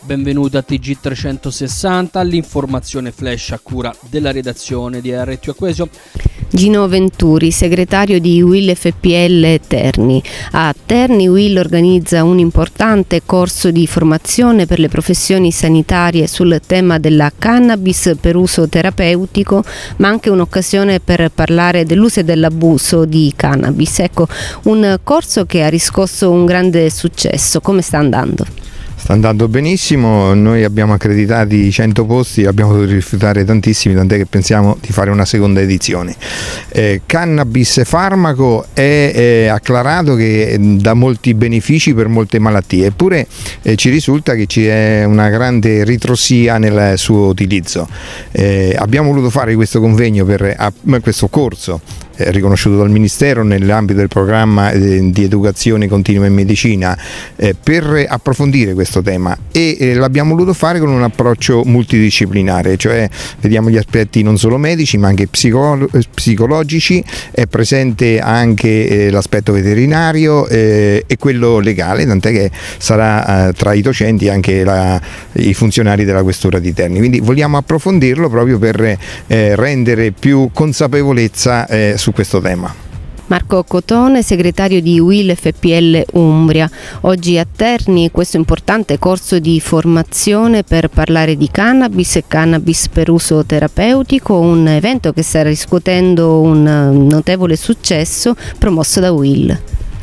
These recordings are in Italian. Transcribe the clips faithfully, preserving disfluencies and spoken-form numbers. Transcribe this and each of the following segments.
Benvenuti a T G trecentosessanta, l'informazione flash a cura della redazione di R T O Quesio. Gino Venturi, segretario di UIL F P L Terni. A Terni UIL organizza un importante corso di formazione per le professioni sanitarie sul tema della cannabis per uso terapeutico, ma anche un'occasione per parlare dell'uso e dell'abuso di cannabis. Ecco, un corso che ha riscosso un grande successo. Come sta andando? Sta andando benissimo, noi abbiamo accreditati cento posti, abbiamo dovuto rifiutare tantissimi, tant'è che pensiamo di fare una seconda edizione. Eh, cannabis farmaco è eh, acclarato che dà molti benefici per molte malattie, eppure eh, ci risulta che c'è una grande ritrosia nel suo utilizzo. Eh, abbiamo voluto fare questo convegno, per a, questo corso eh, riconosciuto dal Ministero nell'ambito del programma eh, di educazione continua in medicina, eh, per approfondire questo tema, e eh, l'abbiamo voluto fare con un approccio multidisciplinare, cioè vediamo gli aspetti non solo medici ma anche psicolo psicologici, è presente anche eh, l'aspetto veterinario eh, e quello legale, tant'è che sarà eh, tra i docenti anche la, i funzionari della questura di Terni, quindi vogliamo approfondirlo proprio per eh, rendere più consapevolezza eh, su questo tema. Marco Cotone, segretario di UIL F P L Umbria. Oggi a Terni questo importante corso di formazione per parlare di cannabis e cannabis per uso terapeutico, un evento che sta riscuotendo un notevole successo, promosso da UIL.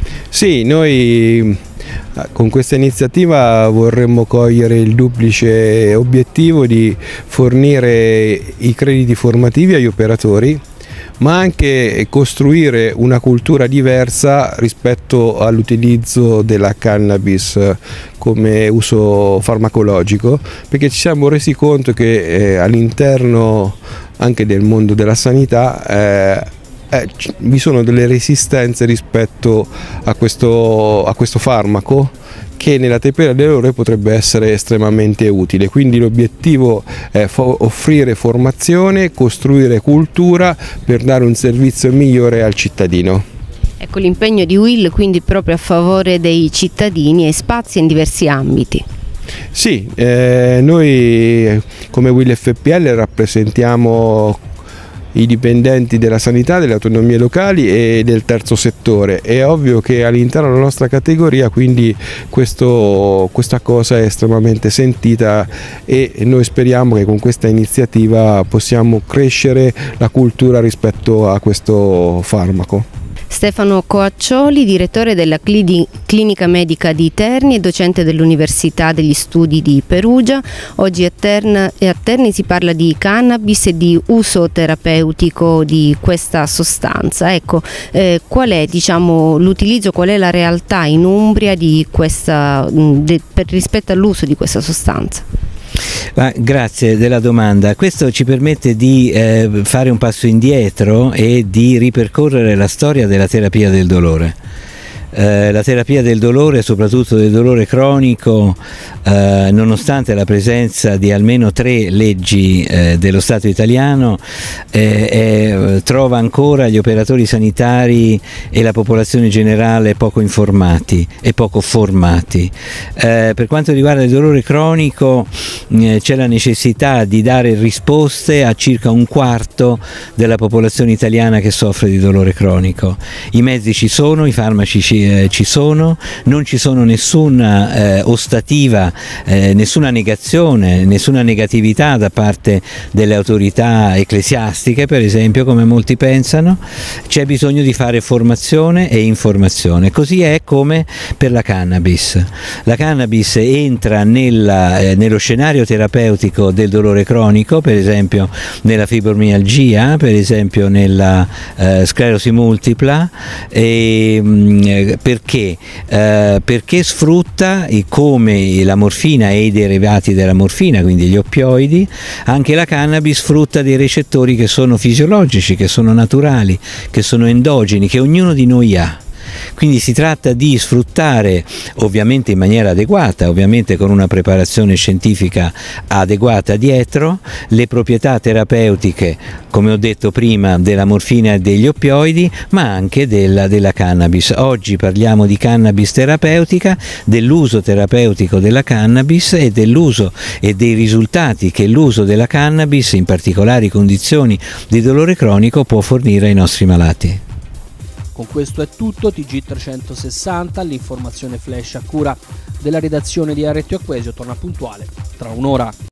Sì, noi con questa iniziativa vorremmo cogliere il duplice obiettivo di fornire i crediti formativi agli operatori, ma anche costruire una cultura diversa rispetto all'utilizzo della cannabis come uso farmacologico, perché ci siamo resi conto che eh, all'interno anche del mondo della sanità eh, eh, vi sono delle resistenze rispetto a questo, a questo farmaco, che nella tempera delle ore potrebbe essere estremamente utile. Quindi l'obiettivo è offrire formazione, costruire cultura per dare un servizio migliore al cittadino. Ecco l'impegno di UIL quindi proprio a favore dei cittadini e spazia in diversi ambiti. Sì, eh, noi come UIL F P L rappresentiamo i dipendenti della sanità, delle autonomie locali e del terzo settore. È ovvio che all'interno della nostra categoria quindi questo, questa cosa è estremamente sentita, e noi speriamo che con questa iniziativa possiamo crescere la cultura rispetto a questo farmaco. Stefano Coaccioli, direttore della Clinica Medica di Terni e docente dell'Università degli Studi di Perugia. Oggi a, Tern a Terni si parla di cannabis e di uso terapeutico di questa sostanza. Ecco, eh, qual è diciamo, l'utilizzo, qual è la realtà in Umbria di questa, de, per, rispetto all'uso di questa sostanza? Ah, grazie della domanda. Questo ci permette di eh, fare un passo indietro e di ripercorrere la storia della terapia del dolore. Eh, la terapia del dolore, soprattutto del dolore cronico, eh, nonostante la presenza di almeno tre leggi eh, dello Stato italiano, eh, eh, trova ancora gli operatori sanitari e la popolazione generale poco informati e poco formati. Eh, per quanto riguarda il dolore cronico, eh, c'è la necessità di dare risposte a circa un quarto della popolazione italiana che soffre di dolore cronico. I mezzi ci sono, i farmaci ci Eh, ci sono, non ci sono nessuna eh, ostativa, eh, nessuna negazione, nessuna negatività da parte delle autorità ecclesiastiche, per esempio, come molti pensano. C'è bisogno di fare formazione e informazione. Così è come per la cannabis. La cannabis entra nella, eh, nello scenario terapeutico del dolore cronico, per esempio nella fibromialgia, per esempio nella eh, sclerosi multipla, e, mh, perché? Eh, perché sfrutta, come la morfina e i derivati della morfina, quindi gli oppioidi, anche la cannabis sfrutta dei recettori che sono fisiologici, che sono naturali, che sono endogeni, che ognuno di noi ha. Quindi si tratta di sfruttare, ovviamente in maniera adeguata, ovviamente con una preparazione scientifica adeguata dietro, le proprietà terapeutiche, come ho detto prima, della morfina e degli oppioidi, ma anche della, della cannabis. Oggi parliamo di cannabis terapeutica, dell'uso terapeutico della cannabis e dell'uso e dei risultati che l'uso della cannabis in particolari condizioni di dolore cronico può fornire ai nostri malati. Con questo è tutto, T G trecentosessanta, l'informazione flash a cura della redazione di R T O Acquesio torna puntuale tra un'ora.